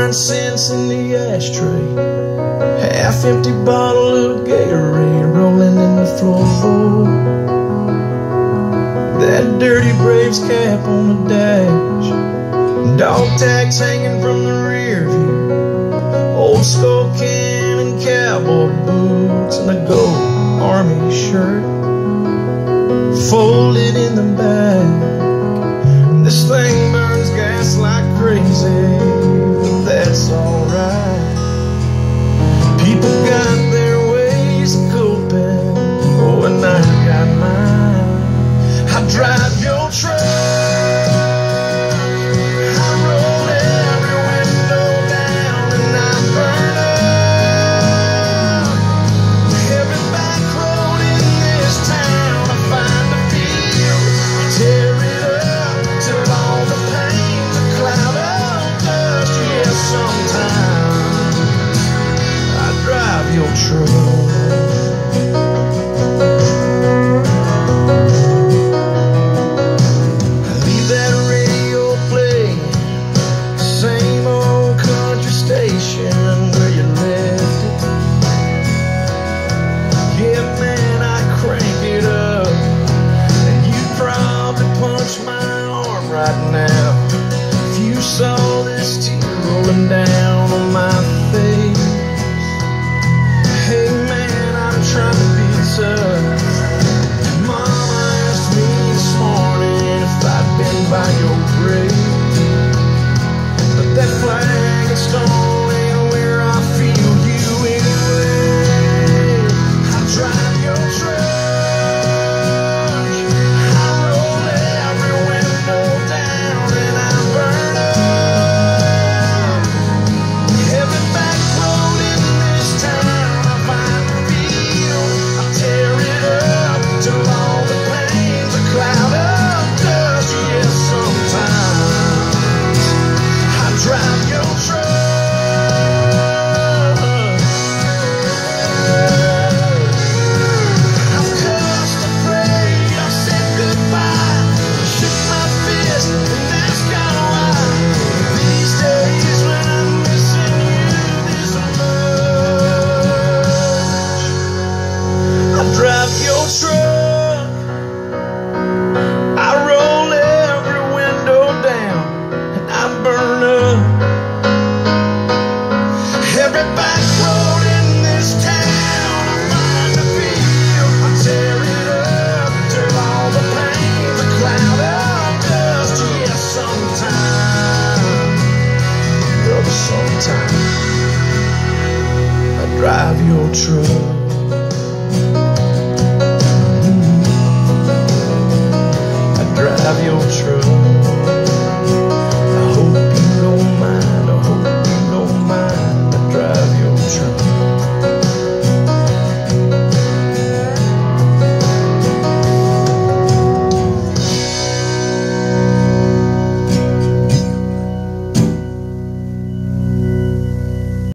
9 cents in the ashtray, half-empty bottle of Gatorade rolling in the floorboard. That dirty Braves cap on the dash, dog tags hanging from the rear view, old skull can and cowboy boots, and a gold army shirt folded in the back. This thing burns gas like crazy, but that's alright. People got their ways of coping, oh, and I got mine. I drive your truck, I roll every window down, and I burn up every back road in this town. I find a field, tear it up till all the pain's a cloud of dust. Yeah, sometimes I drive your truck. Right now, if you saw this tear rolling down on my face, hey man, I'm trying to be tough. Mama asked me this morning if I'd been by your grave, but that flag and stone ain't where I feel you anyway. I drive your truck, sometimes I drive your truck.